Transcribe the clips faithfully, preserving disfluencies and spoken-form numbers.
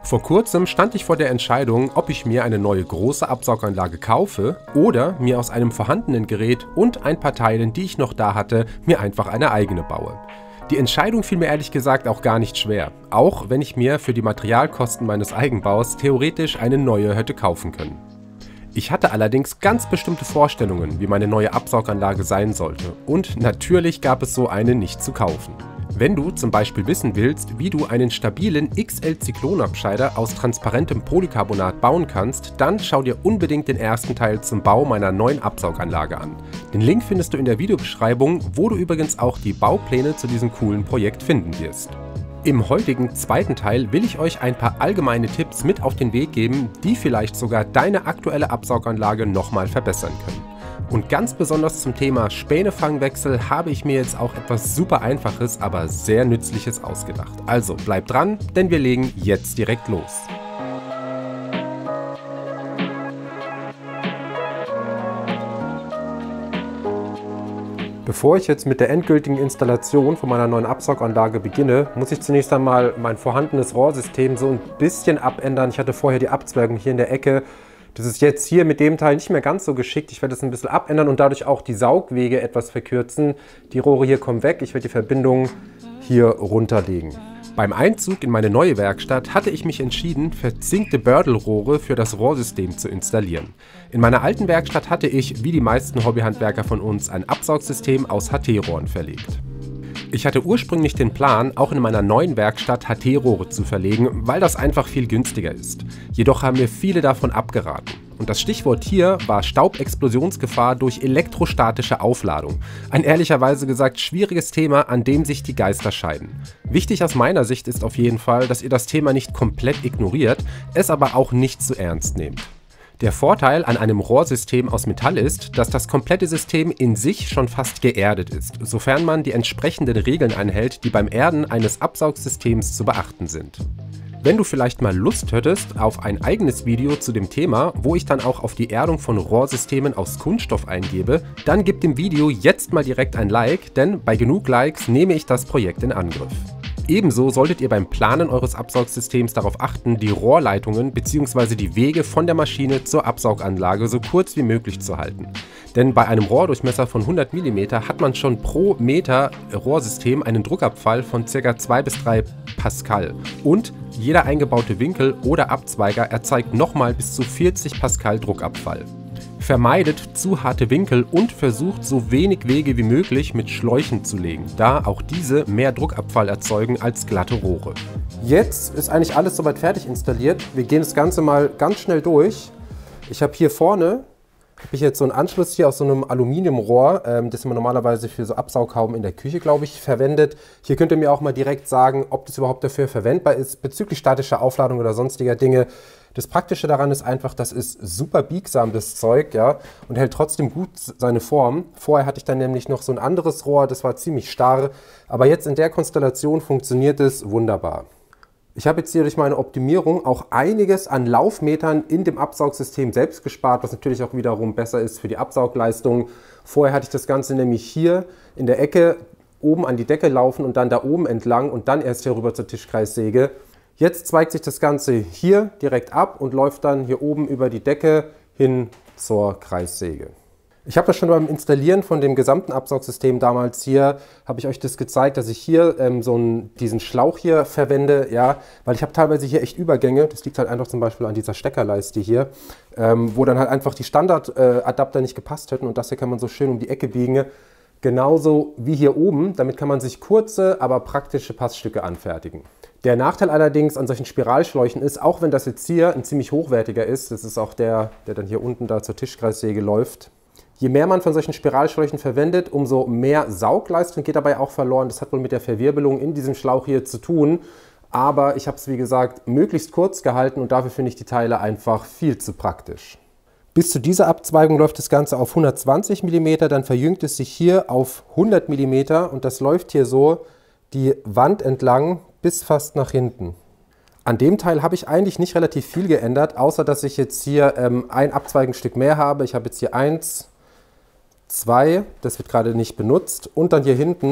Vor kurzem stand ich vor der Entscheidung, ob ich mir eine neue große Absauganlage kaufe oder mir aus einem vorhandenen Gerät und ein paar Teilen, die ich noch da hatte, mir einfach eine eigene baue. Die Entscheidung fiel mir ehrlich gesagt auch gar nicht schwer, auch wenn ich mir für die Materialkosten meines Eigenbaus theoretisch eine neue hätte kaufen können. Ich hatte allerdings ganz bestimmte Vorstellungen, wie meine neue Absauganlage sein sollte, und natürlich gab es so eine nicht zu kaufen. Wenn du zum Beispiel wissen willst, wie du einen stabilen X L-Zyklonabscheider aus transparentem Polycarbonat bauen kannst, dann schau dir unbedingt den ersten Teil zum Bau meiner neuen Absauganlage an. Den Link findest du in der Videobeschreibung, wo du übrigens auch die Baupläne zu diesem coolen Projekt finden wirst. Im heutigen zweiten Teil will ich euch ein paar allgemeine Tipps mit auf den Weg geben, die vielleicht sogar deine aktuelle Absauganlage nochmal verbessern können. Und ganz besonders zum Thema Spänefangwechsel habe ich mir jetzt auch etwas super Einfaches, aber sehr Nützliches ausgedacht. Also bleibt dran, denn wir legen jetzt direkt los. Bevor ich jetzt mit der endgültigen Installation von meiner neuen Absauganlage beginne, muss ich zunächst einmal mein vorhandenes Rohrsystem so ein bisschen abändern. Ich hatte vorher die Abzweigung hier in der Ecke. Das ist jetzt hier mit dem Teil nicht mehr ganz so geschickt. Ich werde es ein bisschen abändern und dadurch auch die Saugwege etwas verkürzen. Die Rohre hier kommen weg. Ich werde die Verbindung hier runterlegen. Beim Einzug in meine neue Werkstatt hatte ich mich entschieden, verzinkte Bördelrohre für das Rohrsystem zu installieren. In meiner alten Werkstatt hatte ich, wie die meisten Hobbyhandwerker von uns, ein Absaugsystem aus H T-Rohren verlegt. Ich hatte ursprünglich den Plan, auch in meiner neuen Werkstatt H T-Rohre zu verlegen, weil das einfach viel günstiger ist. Jedoch haben mir viele davon abgeraten. Und das Stichwort hier war Staubexplosionsgefahr durch elektrostatische Aufladung. Ein ehrlicherweise gesagt schwieriges Thema, an dem sich die Geister scheiden. Wichtig aus meiner Sicht ist auf jeden Fall, dass ihr das Thema nicht komplett ignoriert, es aber auch nicht zu ernst nehmt. Der Vorteil an einem Rohrsystem aus Metall ist, dass das komplette System in sich schon fast geerdet ist, sofern man die entsprechenden Regeln einhält, die beim Erden eines Absaugsystems zu beachten sind. Wenn du vielleicht mal Lust hättest auf ein eigenes Video zu dem Thema, wo ich dann auch auf die Erdung von Rohrsystemen aus Kunststoff eingebe, dann gib dem Video jetzt mal direkt ein Like, denn bei genug Likes nehme ich das Projekt in Angriff. Ebenso solltet ihr beim Planen eures Absaugsystems darauf achten, die Rohrleitungen bzw. die Wege von der Maschine zur Absauganlage so kurz wie möglich zu halten. Denn bei einem Rohrdurchmesser von hundert Millimeter hat man schon pro Meter Rohrsystem einen Druckabfall von ca. zwei bis drei Pascal. Und jeder eingebaute Winkel oder Abzweiger erzeugt nochmal bis zu vierzig Pascal Druckabfall. Vermeidet zu harte Winkel und versucht so wenig Wege wie möglich mit Schläuchen zu legen, da auch diese mehr Druckabfall erzeugen als glatte Rohre. Jetzt ist eigentlich alles soweit fertig installiert. Wir gehen das Ganze mal ganz schnell durch. Ich habe hier vorne habe ich jetzt so einen Anschluss hier aus so einem Aluminiumrohr, ähm, das man normalerweise für so Absaughauben in der Küche, glaube ich, verwendet. Hier könnt ihr mir auch mal direkt sagen, ob das überhaupt dafür verwendbar ist, bezüglich statischer Aufladung oder sonstiger Dinge. Das Praktische daran ist einfach, das ist super biegsam, das Zeug, ja, und hält trotzdem gut seine Form. Vorher hatte ich dann nämlich noch so ein anderes Rohr, das war ziemlich starr, aber jetzt in der Konstellation funktioniert es wunderbar. Ich habe jetzt hier durch meine Optimierung auch einiges an Laufmetern in dem Absaugsystem selbst gespart, was natürlich auch wiederum besser ist für die Absaugleistung. Vorher hatte ich das Ganze nämlich hier in der Ecke oben an die Decke laufen und dann da oben entlang und dann erst hier rüber zur Tischkreissäge. Jetzt zweigt sich das Ganze hier direkt ab und läuft dann hier oben über die Decke hin zur Kreissäge. Ich habe das schon beim Installieren von dem gesamten Absaugsystem damals hier, habe ich euch das gezeigt, dass ich hier ähm, so einen, diesen Schlauch hier verwende, ja, weil ich habe teilweise hier echt Übergänge, das liegt halt einfach zum Beispiel an dieser Steckerleiste hier, ähm, wo dann halt einfach die Standardadapter äh, nicht gepasst hätten und das hier kann man so schön um die Ecke biegen, genauso wie hier oben, damit kann man sich kurze, aber praktische Passstücke anfertigen. Der Nachteil allerdings an solchen Spiralschläuchen ist, auch wenn das jetzt hier ein ziemlich hochwertiger ist, das ist auch der, der dann hier unten da zur Tischkreissäge läuft, je mehr man von solchen Spiralschläuchen verwendet, umso mehr Saugleistung geht dabei auch verloren. Das hat wohl mit der Verwirbelung in diesem Schlauch hier zu tun. Aber ich habe es, wie gesagt, möglichst kurz gehalten und dafür finde ich die Teile einfach viel zu praktisch. Bis zu dieser Abzweigung läuft das Ganze auf hundertzwanzig Millimeter, dann verjüngt es sich hier auf hundert Millimeter und das läuft hier so die Wand entlang bis fast nach hinten. An dem Teil habe ich eigentlich nicht relativ viel geändert, außer dass ich jetzt hier ähm, ein Abzweigenstück mehr habe. Ich habe jetzt hier eins, zwei, das wird gerade nicht benutzt, und dann hier hinten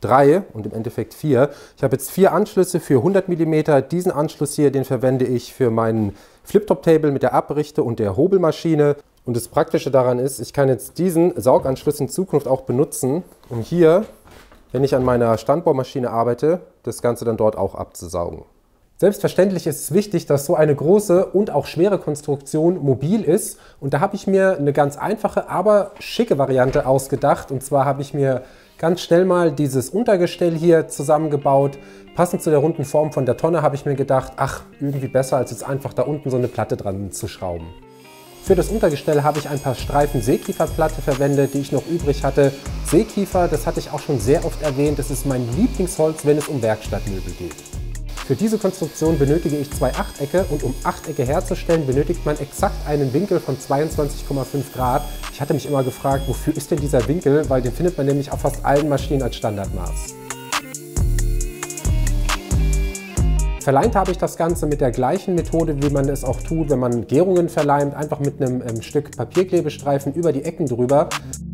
drei und im Endeffekt vier. Ich habe jetzt vier Anschlüsse für hundert Millimeter. Diesen Anschluss hier, den verwende ich für meinen Flip-Top-Table mit der Abrichte und der Hobelmaschine. Und das Praktische daran ist, ich kann jetzt diesen Sauganschluss in Zukunft auch benutzen, um hier, wenn ich an meiner Standbohrmaschine arbeite, das Ganze dann dort auch abzusaugen. Selbstverständlich ist es wichtig, dass so eine große und auch schwere Konstruktion mobil ist. Und da habe ich mir eine ganz einfache, aber schicke Variante ausgedacht. Und zwar habe ich mir ganz schnell mal dieses Untergestell hier zusammengebaut. Passend zu der runden Form von der Tonne habe ich mir gedacht, ach, irgendwie besser, als jetzt einfach da unten so eine Platte dran zu schrauben. Für das Untergestell habe ich ein paar Streifen Seekieferplatte verwendet, die ich noch übrig hatte. Seekiefer, das hatte ich auch schon sehr oft erwähnt, das ist mein Lieblingsholz, wenn es um Werkstattmöbel geht. Für diese Konstruktion benötige ich zwei Achtecke und um Achtecke herzustellen, benötigt man exakt einen Winkel von zweiundzwanzig Komma fünf Grad. Ich hatte mich immer gefragt, wofür ist denn dieser Winkel, weil den findet man nämlich auf fast allen Maschinen als Standardmaß. Verleimt habe ich das Ganze mit der gleichen Methode, wie man es auch tut, wenn man Gärungen verleimt, einfach mit einem ähm, Stück Papierklebestreifen über die Ecken drüber.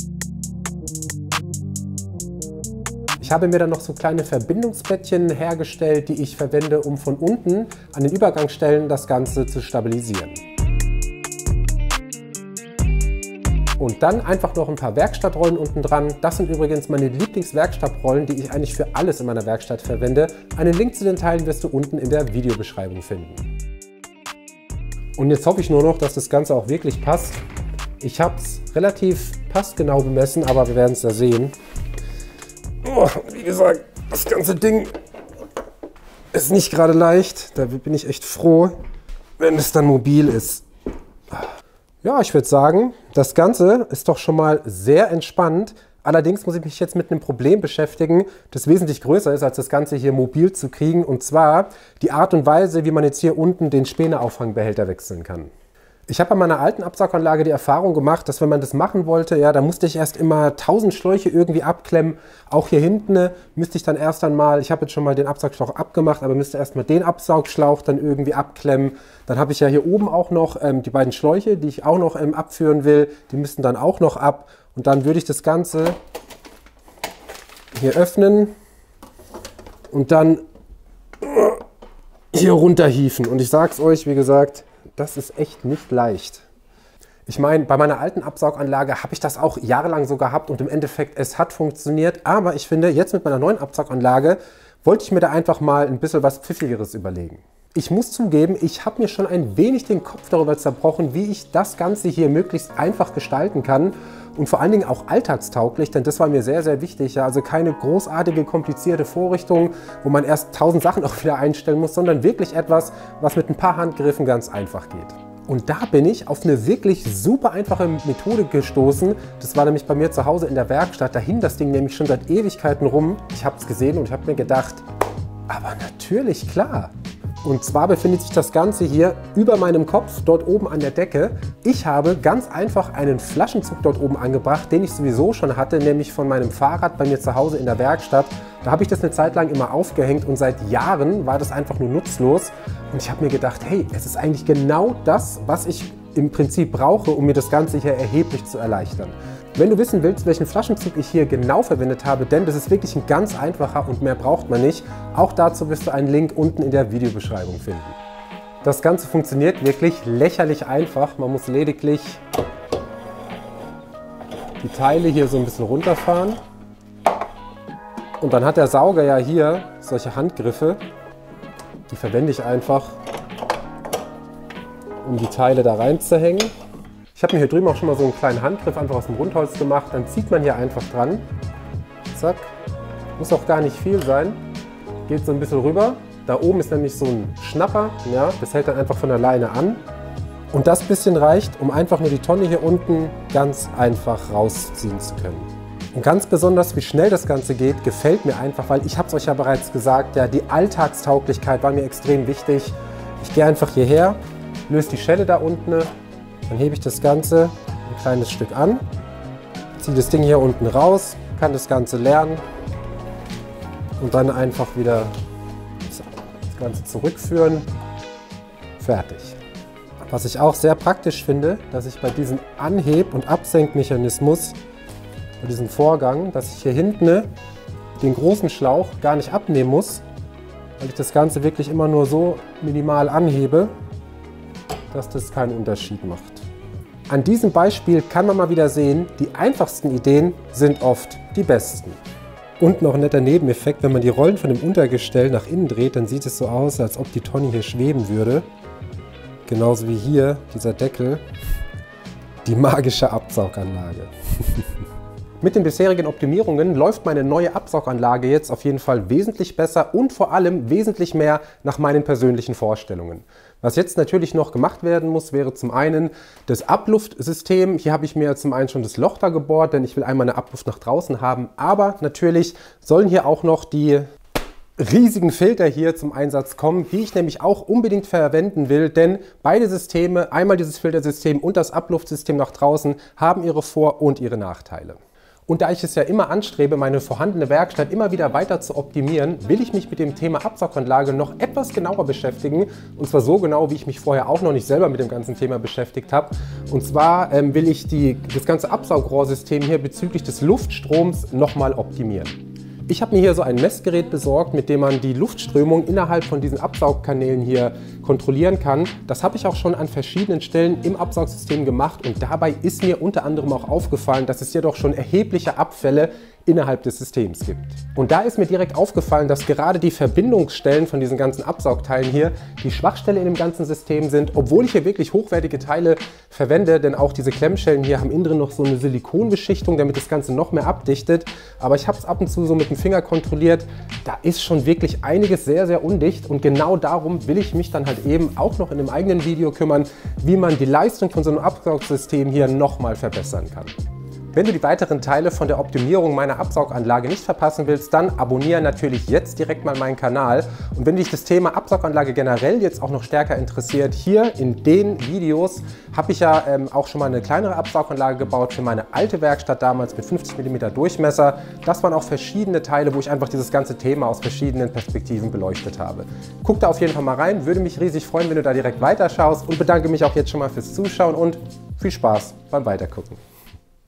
Ich habe mir dann noch so kleine Verbindungsbettchen hergestellt, die ich verwende, um von unten an den Übergangsstellen das Ganze zu stabilisieren. Und dann einfach noch ein paar Werkstattrollen unten dran. Das sind übrigens meine Lieblingswerkstattrollen, die ich eigentlich für alles in meiner Werkstatt verwende. Einen Link zu den Teilen wirst du unten in der Videobeschreibung finden. Und jetzt hoffe ich nur noch, dass das Ganze auch wirklich passt. Ich habe es relativ passgenau bemessen, aber wir werden es ja sehen. Oh, wie gesagt, das ganze Ding ist nicht gerade leicht. Da bin ich echt froh, wenn es dann mobil ist. Ja, ich würde sagen, das Ganze ist doch schon mal sehr entspannt. Allerdings muss ich mich jetzt mit einem Problem beschäftigen, das wesentlich größer ist, als das Ganze hier mobil zu kriegen. Und zwar die Art und Weise, wie man jetzt hier unten den Späneauffangbehälter wechseln kann. Ich habe bei meiner alten Absauganlage die Erfahrung gemacht, dass wenn man das machen wollte, ja, da musste ich erst immer tausend Schläuche irgendwie abklemmen. Auch hier hinten müsste ich dann erst einmal, ich habe jetzt schon mal den Absaugschlauch abgemacht, aber müsste erst mal den Absaugschlauch dann irgendwie abklemmen. Dann habe ich ja hier oben auch noch ähm, die beiden Schläuche, die ich auch noch ähm, abführen will. Die müssten dann auch noch ab. Und dann würde ich das Ganze hier öffnen und dann hier runterhieven. Und ich sage es euch, wie gesagt, das ist echt nicht leicht. Ich meine, bei meiner alten Absauganlage habe ich das auch jahrelang so gehabt und im Endeffekt, es hat funktioniert. Aber ich finde, jetzt mit meiner neuen Absauganlage wollte ich mir da einfach mal ein bisschen was Pfiffigeres überlegen. Ich muss zugeben, ich habe mir schon ein wenig den Kopf darüber zerbrochen, wie ich das Ganze hier möglichst einfach gestalten kann und vor allen Dingen auch alltagstauglich, denn das war mir sehr, sehr wichtig. Ja, also keine großartige, komplizierte Vorrichtung, wo man erst tausend Sachen auch wieder einstellen muss, sondern wirklich etwas, was mit ein paar Handgriffen ganz einfach geht. Und da bin ich auf eine wirklich super einfache Methode gestoßen. Das war nämlich bei mir zu Hause in der Werkstatt. Da hing das Ding nämlich schon seit Ewigkeiten rum. Ich habe es gesehen und ich habe mir gedacht, aber natürlich, klar. Und zwar befindet sich das Ganze hier über meinem Kopf, dort oben an der Decke. Ich habe ganz einfach einen Flaschenzug dort oben angebracht, den ich sowieso schon hatte, nämlich von meinem Fahrrad bei mir zu Hause in der Werkstatt. Da habe ich das eine Zeit lang immer aufgehängt und seit Jahren war das einfach nur nutzlos. Und ich habe mir gedacht, hey, es ist eigentlich genau das, was ich im Prinzip brauche, um mir das Ganze hier erheblich zu erleichtern. Wenn du wissen willst, welchen Flaschenzug ich hier genau verwendet habe, denn das ist wirklich ein ganz einfacher und mehr braucht man nicht, auch dazu wirst du einen Link unten in der Videobeschreibung finden. Das Ganze funktioniert wirklich lächerlich einfach. Man muss lediglich die Teile hier so ein bisschen runterfahren. Und dann hat der Sauger ja hier solche Handgriffe. Die verwende ich einfach, um die Teile da reinzuhängen. Ich habe mir hier drüben auch schon mal so einen kleinen Handgriff einfach aus dem Rundholz gemacht. Dann zieht man hier einfach dran. Zack. Muss auch gar nicht viel sein. Geht so ein bisschen rüber. Da oben ist nämlich so ein Schnapper. Ja, das hält dann einfach von alleine an. Und das bisschen reicht, um einfach nur die Tonne hier unten ganz einfach rausziehen zu können. Und ganz besonders, wie schnell das Ganze geht, gefällt mir einfach, weil ich habe es euch ja bereits gesagt, ja, die Alltagstauglichkeit war mir extrem wichtig. Ich gehe einfach hierher, löse die Schelle da unten. Dann hebe ich das Ganze ein kleines Stück an, ziehe das Ding hier unten raus, kann das Ganze leeren und dann einfach wieder das Ganze zurückführen. Fertig. Was ich auch sehr praktisch finde, dass ich bei diesem Anheb- und Absenkmechanismus, bei diesem Vorgang, dass ich hier hinten den großen Schlauch gar nicht abnehmen muss, weil ich das Ganze wirklich immer nur so minimal anhebe, dass das keinen Unterschied macht. An diesem Beispiel kann man mal wieder sehen, die einfachsten Ideen sind oft die besten. Und noch ein netter Nebeneffekt, wenn man die Rollen von dem Untergestell nach innen dreht, dann sieht es so aus, als ob die Tonne hier schweben würde. Genauso wie hier dieser Deckel, die magische Absauganlage. Mit den bisherigen Optimierungen läuft meine neue Absauganlage jetzt auf jeden Fall wesentlich besser und vor allem wesentlich mehr nach meinen persönlichen Vorstellungen. Was jetzt natürlich noch gemacht werden muss, wäre zum einen das Abluftsystem. Hier habe ich mir zum einen schon das Loch da gebohrt, denn ich will einmal eine Abluft nach draußen haben. Aber natürlich sollen hier auch noch die riesigen Filter hier zum Einsatz kommen, die ich nämlich auch unbedingt verwenden will, denn beide Systeme, einmal dieses Filtersystem und das Abluftsystem nach draußen, haben ihre Vor- und ihre Nachteile. Und da ich es ja immer anstrebe, meine vorhandene Werkstatt immer wieder weiter zu optimieren, will ich mich mit dem Thema Absauganlage noch etwas genauer beschäftigen. Und zwar so genau, wie ich mich vorher auch noch nicht selber mit dem ganzen Thema beschäftigt habe. Und zwar ähm, will ich die, das ganze Absaugrohrsystem hier bezüglich des Luftstroms nochmal optimieren. Ich habe mir hier so ein Messgerät besorgt, mit dem man die Luftströmung innerhalb von diesen Absaugkanälen hier kontrollieren kann. Das habe ich auch schon an verschiedenen Stellen im Absaugsystem gemacht und dabei ist mir unter anderem auch aufgefallen, dass es hier doch schon erhebliche Abfälle innerhalb des Systems gibt. Und da ist mir direkt aufgefallen, dass gerade die Verbindungsstellen von diesen ganzen Absaugteilen hier die Schwachstelle in dem ganzen System sind, obwohl ich hier wirklich hochwertige Teile verwende, denn auch diese Klemmschellen hier haben innen drin noch so eine Silikonbeschichtung, damit das Ganze noch mehr abdichtet. Aber ich habe es ab und zu so mit dem Finger kontrolliert, da ist schon wirklich einiges sehr, sehr undicht und genau darum will ich mich dann halt eben auch noch in einem eigenen Video kümmern, wie man die Leistung von so einem Absaugsystem hier nochmal verbessern kann. Wenn du die weiteren Teile von der Optimierung meiner Absauganlage nicht verpassen willst, dann abonniere natürlich jetzt direkt mal meinen Kanal. Und wenn dich das Thema Absauganlage generell jetzt auch noch stärker interessiert, hier in den Videos habe ich ja ähm, auch schon mal eine kleinere Absauganlage gebaut für meine alte Werkstatt damals mit fünfzig Millimeter Durchmesser. Das waren auch verschiedene Teile, wo ich einfach dieses ganze Thema aus verschiedenen Perspektiven beleuchtet habe. Guck da auf jeden Fall mal rein, würde mich riesig freuen, wenn du da direkt weiterschaust und bedanke mich auch jetzt schon mal fürs Zuschauen und viel Spaß beim Weitergucken.